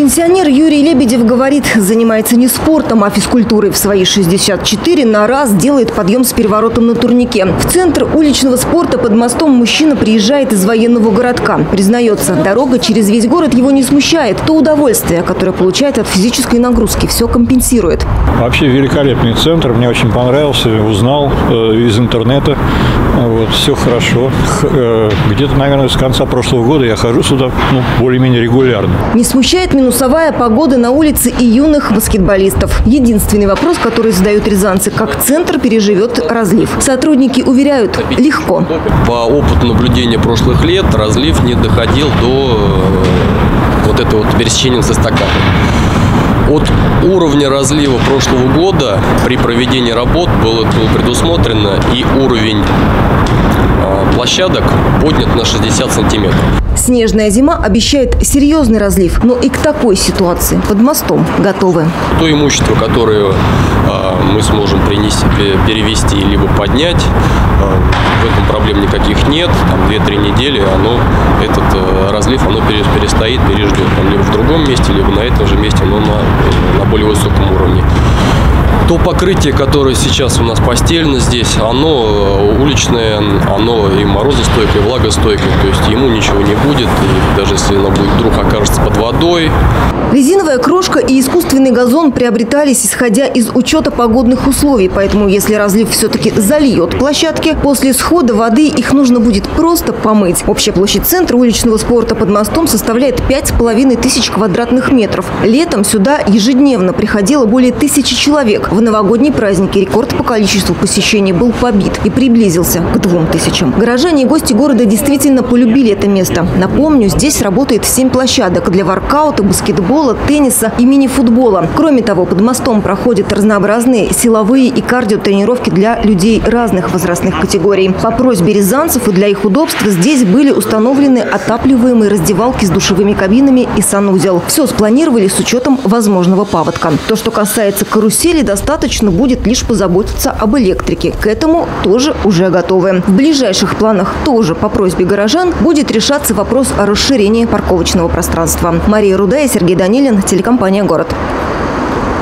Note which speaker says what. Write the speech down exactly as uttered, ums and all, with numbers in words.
Speaker 1: Пенсионер Юрий Лебедев говорит, занимается не спортом, а физкультурой. В свои шестьдесят четыре на раз делает подъем с переворотом на турнике. В центр уличного спорта под мостом мужчина приезжает из военного городка. Признается, дорога через весь город его не смущает. То удовольствие, которое получает от физической нагрузки, все компенсирует.
Speaker 2: Вообще великолепный центр. Мне очень понравился. Узнал э, из интернета. Вот, все хорошо. Х, э, где-то, наверное, с конца прошлого года я хожу сюда ну, более-менее регулярно.
Speaker 1: Не смущает минусовая погода на улице и юных баскетболистов. Единственный вопрос, который задают рязанцы, как центр переживет разлив. Сотрудники уверяют, легко.
Speaker 3: По опыту наблюдения прошлых лет разлив не доходил до вот этого вот пересечения с эстакадой. От уровня разлива прошлого года при проведении работ было, было предусмотрено и уровень э, площадок поднят на шестьдесят сантиметров.
Speaker 1: Снежная зима обещает серьезный разлив, но и к такой ситуации под мостом готовы.
Speaker 3: То имущество, которое э, мы сможем принести, перевести либо поднять, э, в этом проблем никаких нет. Там две-три недели оно, этот э, разлив оно перестоит, переждет. Там, либо в другом месте, либо на этом же месте, но на, на более высоком уровне. То покрытие, которое сейчас у нас постелено здесь, оно уличное, оно и морозостойкое, и влагостойкое, то есть ему ничего не будет, и даже если оно будет, вдруг окажется под водой.
Speaker 1: Резиновая крошка и искусственный газон приобретались, исходя из учета погодных условий, поэтому если разлив все-таки зальет площадки, после схода воды их нужно будет просто помыть. Общая площадь центра уличного спорта под мостом составляет пять с половиной тысяч квадратных метров. Летом сюда ежедневно приходило более тысячи человек. В новогодние праздники рекорд по количеству посещений был побит и приблизился к двум тысячам. Горожане и гости города действительно полюбили это место. Напомню, здесь работает семь площадок для воркаута, баскетбола, тенниса и мини-футбола. Кроме того, под мостом проходят разнообразные силовые и кардиотренировки для людей разных возрастных категорий. По просьбе рязанцев и для их удобства здесь были установлены отапливаемые раздевалки с душевыми кабинами и санузел. Все спланировали с учетом возможного паводка. То, что касается карусели, достаточно будет лишь позаботиться об электрике. К этому тоже уже готовы. В ближайших планах тоже по просьбе горожан будет решаться вопрос о расширении парковочного пространства. Мария Рудая, Сергей Данилин, телекомпания «Город».